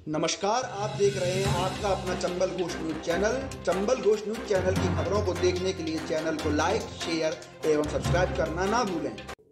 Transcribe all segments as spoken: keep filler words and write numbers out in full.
नमस्कार, आप देख रहे हैं आपका अपना Chambal Ghosh news channel. Chambal Ghosh news channel की खबरों को देखने के लिए चैनल को लाइक, शेयर एवं सब्सक्राइब करना ना भूलें।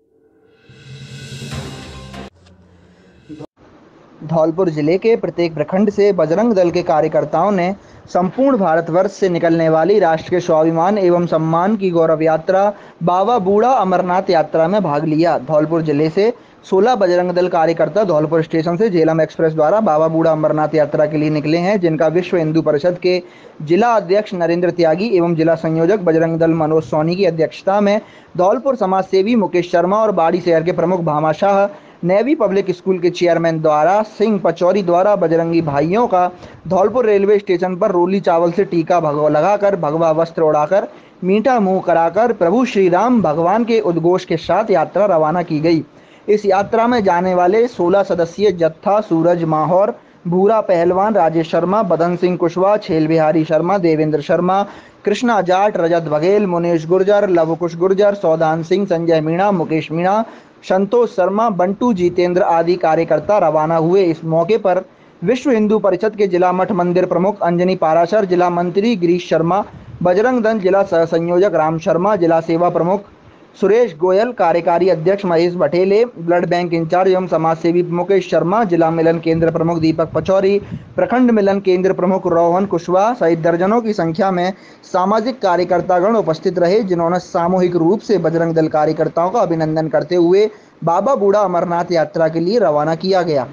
धौलपुर जिले के प्रत्येक प्रखंड से बजरंग दल के कार्यकर्ताओं ने संपूर्ण भारतवर्ष से निकलने वाली राष्ट्र के स्वाभिमान एवं सम्मान की गौरव यात्रा बाबा बूढ़ा अमरनाथ यात्रा में भाग लिया। धौलपुर जिले से सोलह बजरंग दल कार्यकर्ता धौलपुर स्टेशन से झेलम एक्सप्रेस द्वारा बाबा बूढ़ा अमरनाथ यात्रा के लिए निकले हैं, जिनका विश्व हिंदू परिषद के जिला अध्यक्ष नरेंद्र त्यागी एवं जिला संयोजक बजरंग दल मनोज सोनी की अध्यक्षता में धौलपुर समाज सेवी मुकेश शर्मा और बाड़ी शहर के प्रमुख Bhama Shah, navy public school के चेयरमैन द्वारा सिंह पचौरी द्वारा बजरंगी भाइयों का धौलपुर रेलवे स्टेशन पर रोली चावल से टीका भगवा लगाकर, भगवा वस्त्र उड़ाकर, मीठा मुंह कराकर प्रभु श्री राम भगवान के उद्घोष के साथ यात्रा रवाना की गई। इस यात्रा में जाने वाले सोलह सदस्यीय जत्था सूरज माहौर, भूरा पहलवान, राजेश शर्मा, बदन सिंह कुशवाहा, छेल बिहारी शर्मा, देवेंद्र शर्मा, कृष्णा जाट, रजत बघेल, मुनेश गुर्जर, लवकुश गुर्जर, सौदान सिंह, संजय मीणा, मुकेश मीणा, संतोष शर्मा, बंटू जितेंद्र आदि कार्यकर्ता रवाना हुए। इस मौके पर विश्व हिंदू परिषद के जिला मठ मंदिर प्रमुख अंजनी पाराशर, जिला मंत्री गिरीश शर्मा, बजरंग दल जिला सह संयोजक राम शर्मा, जिला सेवा प्रमुख सुरेश गोयल, कार्यकारी अध्यक्ष Mahesh Batheley, blood bank incharge एवं समाज सेवी मुकेश शर्मा, जिला मिलन केंद्र प्रमुख दीपक पचौरी, प्रखंड मिलन केंद्र प्रमुख रोहन कुशवाहा सहित दर्जनों की संख्या में सामाजिक कार्यकर्तागण उपस्थित रहे, जिन्होंने सामूहिक रूप से बजरंग दल कार्यकर्ताओं का अभिनंदन करते हुए बाबा बूढ़ा अमरनाथ यात्रा के लिए रवाना किया गया।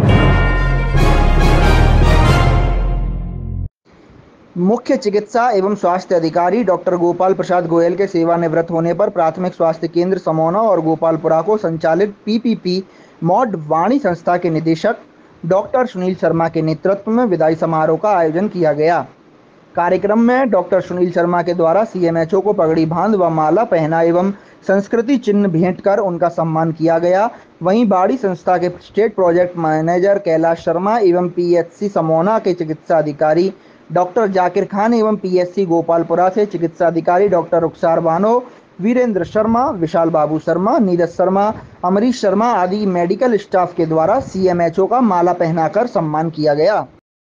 मुख्य चिकित्सा एवं स्वास्थ्य अधिकारी डॉक्टर गोपाल प्रसाद गोयल के सेवानिवृत्त होने पर प्राथमिक स्वास्थ्य केंद्र समौना और गोपालपुरा को संचालित पीपीपी मॉड वाणी संस्था के निदेशक डॉक्टर सुनील शर्मा के नेतृत्व में विदाई समारोह का आयोजन किया गया। कार्यक्रम में डॉक्टर सुनील शर्मा के द्वारा सीएमएचओ को पगड़ी बांध व माला पहना एवं संस्कृति चिन्ह भेंट कर उनका सम्मान किया गया। वहीं बाड़ी संस्था के state project manager Kailash Sharma एवं पीएचसी समौना के चिकित्सा अधिकारी डॉक्टर जाकिर खान एवं पीएससी गोपालपुरा से चिकित्सा अधिकारी डॉक्टर रुखसार बानो, वीरेंद्र शर्मा, विशाल बाबू शर्मा, नीरज शर्मा, अमरीश शर्मा आदि मेडिकल स्टाफ के द्वारा सीएमएचओ का माला पहनाकर सम्मान किया गया।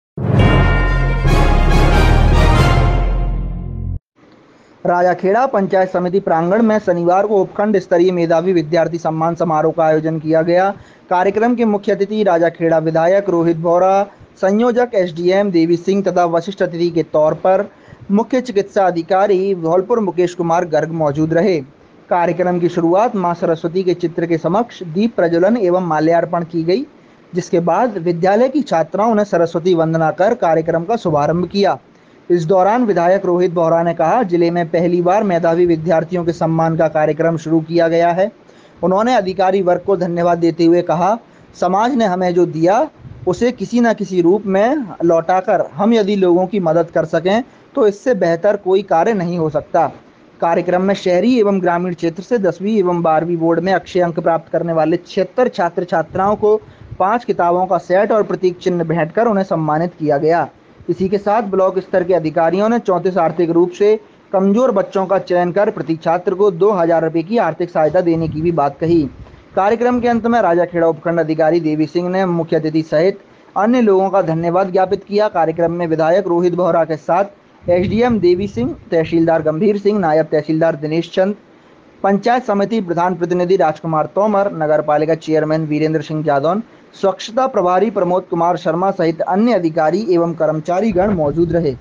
राजाखेड़ा पंचायत समिति प्रांगण में शनिवार को उपखंड स्तरीय मेधावी विद्यार्थी सम्मान समारोह का आयोजन किया गया। कार्यक्रम के मुख्य अतिथि राजाखेड़ा विधायक रोहित बोरा, संयोजक एसडीएम देवी सिंह तथा वरिष्ठ अतिथि के तौर पर मुख्य चिकित्सा अधिकारी धौलपुर मुकेश कुमार गर्ग मौजूद रहे। कार्यक्रम की शुरुआत मां सरस्वती के चित्र के समक्ष दीप प्रज्वलन एवं माल्यार्पण की गई, जिसके बाद विद्यालय की छात्राओं ने सरस्वती वंदना कर कार्यक्रम का शुभारंभ किया। इस दौरान विधायक रोहित बोहरा ने कहा, जिले में पहली बार मेधावी विद्यार्थियों के सम्मान का कार्यक्रम शुरू किया गया है। उन्होंने अधिकारी वर्ग को धन्यवाद देते हुए कहा, समाज ने हमें जो दिया उसे किसी न किसी रूप में लौटाकर हम यदि लोगों की मदद कर सकें तो इससे बेहतर कोई कार्य नहीं हो सकता। कार्यक्रम में शहरी एवं ग्रामीण क्षेत्र से दसवीं एवं बारहवीं बोर्ड में अक्षय अंक प्राप्त करने वाले छिहत्तर छात्र छात्राओं को पाँच किताबों का सेट और प्रतीक चिन्ह भेंट कर उन्हें सम्मानित किया गया। इसी के साथ ब्लॉक स्तर के अधिकारियों ने चौंतीस आर्थिक रूप से कमजोर बच्चों का चयन कर प्रति छात्र को दो हजार रुपये की आर्थिक सहायता देने की भी बात कही। कार्यक्रम के अंत में राजाखेड़ा उपखंड अधिकारी देवी सिंह ने मुख्य अतिथि सहित अन्य लोगों का धन्यवाद ज्ञापित किया। कार्यक्रम में विधायक रोहित बोहरा के साथ एसडीएम देवी सिंह, तहसीलदार गंभीर सिंह, नायब तहसीलदार दिनेश चंद, पंचायत समिति प्रधान प्रतिनिधि राजकुमार तोमर, नगर पालिका चेयरमैन वीरेंद्र सिंह जादौन, स्वच्छता प्रभारी प्रमोद कुमार शर्मा सहित अन्य अधिकारी एवं कर्मचारी गण मौजूद रहे।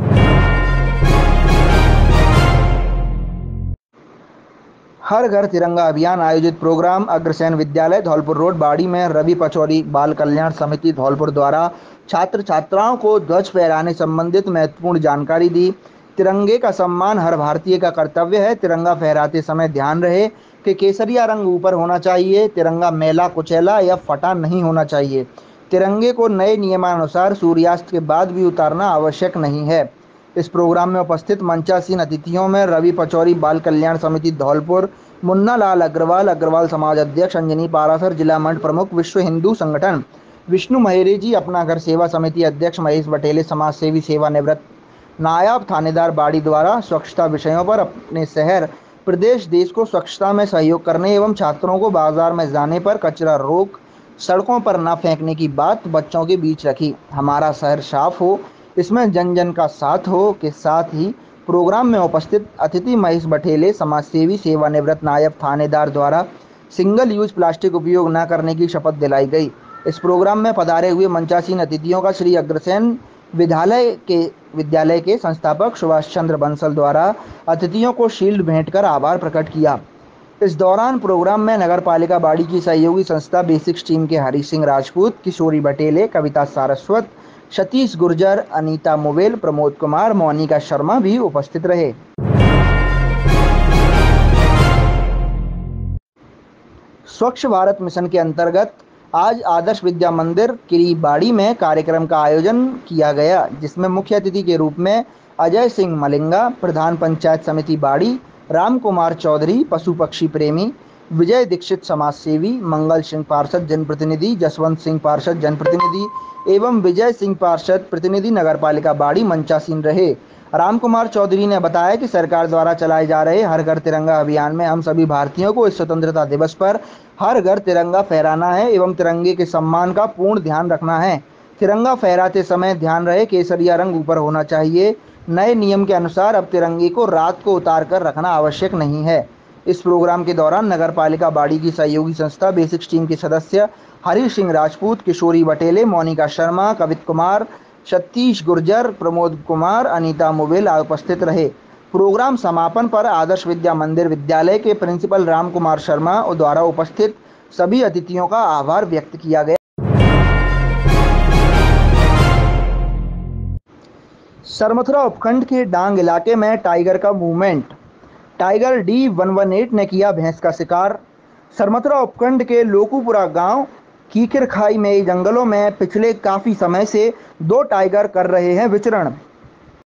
हर घर तिरंगा अभियान आयोजित प्रोग्राम अग्रसेन विद्यालय धौलपुर रोड बाड़ी में रवि पचौरी बाल कल्याण समिति धौलपुर द्वारा छात्र छात्राओं को ध्वज फहराने संबंधित महत्वपूर्ण जानकारी दी। तिरंगे का सम्मान हर भारतीय का कर्तव्य है। तिरंगा फहराते समय ध्यान रहे कि केसरिया रंग ऊपर होना चाहिए। तिरंगा मैला, कुचैला या फटा नहीं होना चाहिए। तिरंगे को नए नियमानुसार सूर्यास्त के बाद भी उतारना आवश्यक नहीं है। इस प्रोग्राम में उपस्थित मंचासीन अतिथियों में रवि पचौरी बाल कल्याण समिति धौलपुर, मुन्ना लाल अग्रवाल, अग्रवाल समाज अध्यक्ष अंजनी पारासर, जिला मंडल प्रमुख विश्व हिंदू संगठन विष्णु महेरे जी, अपना घर सेवा समिति अध्यक्ष महेश बटेले, समाज सेवी सेवानिवृत्त नायब थानेदार बाड़ी द्वारा स्वच्छता विषयों पर अपने शहर, प्रदेश, देश को स्वच्छता में सहयोग करने एवं छात्रों को बाजार में जाने पर कचरा रोक सड़कों पर न फेंकने की बात बच्चों के बीच रखी। हमारा शहर साफ हो, इसमें जन जन का साथ हो के साथ ही प्रोग्राम में उपस्थित अतिथि महेश बठेले, समाजसेवी, सेवानिवृत्त नायब थानेदार द्वारा सिंगल यूज प्लास्टिक उपयोग न करने की शपथ दिलाई गई। इस प्रोग्राम में पधारे हुए मंचासीन अतिथियों का श्री अग्रसेन विद्यालय के विद्यालय के संस्थापक सुभाष चंद्र बंसल द्वारा अतिथियों को शील्ड भेंट कर आभार प्रकट किया। इस दौरान प्रोग्राम में नगर पालिका बाड़ी की सहयोगी संस्था बेसिक्स टीम के हरी सिंह राजपूत, किशोरी बटेले, कविता सारस्वत, सतीश गुर्जर, अनीता मोवेल, प्रमोद कुमार, मोनिका शर्मा भी उपस्थित रहे। स्वच्छ भारत मिशन के अंतर्गत आज आदर्श विद्या मंदिर किरीबाड़ी में कार्यक्रम का आयोजन किया गया, जिसमें मुख्य अतिथि के रूप में अजय सिंह मलिंगा, प्रधान पंचायत समिति बाड़ी, राम कुमार चौधरी, पशु पक्षी प्रेमी, विजय दीक्षित समाजसेवी, मंगल सिंह पार्षद जनप्रतिनिधि, जसवंत सिंह पार्षद जनप्रतिनिधि एवं विजय सिंह पार्षद प्रतिनिधि नगर पालिका बाड़ी मंचासीन रहे। राम कुमार चौधरी ने बताया कि सरकार द्वारा चलाए जा रहे हर घर तिरंगा अभियान में हम सभी भारतीयों को इस स्वतंत्रता दिवस पर हर घर तिरंगा फहराना है एवं तिरंगे के सम्मान का पूर्ण ध्यान रखना है। तिरंगा फहराते समय ध्यान रहे केसरिया रंग ऊपर होना चाहिए। नए नियम के अनुसार अब तिरंगे को रात को उतार कर रखना आवश्यक नहीं है। इस प्रोग्राम के दौरान नगर पालिका बाड़ी की सहयोगी संस्था बेसिक्स टीम के सदस्य हरी सिंह राजपूत, किशोरी बटेले, मोनिका शर्मा, कवित कुमार, सतीश गुर्जर, प्रमोद कुमार, अनीता मोवेल उपस्थित रहे। प्रोग्राम समापन पर आदर्श विद्या मंदिर विद्यालय के प्रिंसिपल राम कुमार शर्मा द्वारा उपस्थित सभी अतिथियों का आभार व्यक्त किया गया। सरमथुरा उपखंड के डांग इलाके में टाइगर का movement. Tiger D one one eight ने किया भैंस का शिकार। सरमथुरा उपखंड के लोकूपुरा गांव कीकर खाई में जंगलों में पिछले काफी समय से दो टाइगर कर रहे हैं विचरण।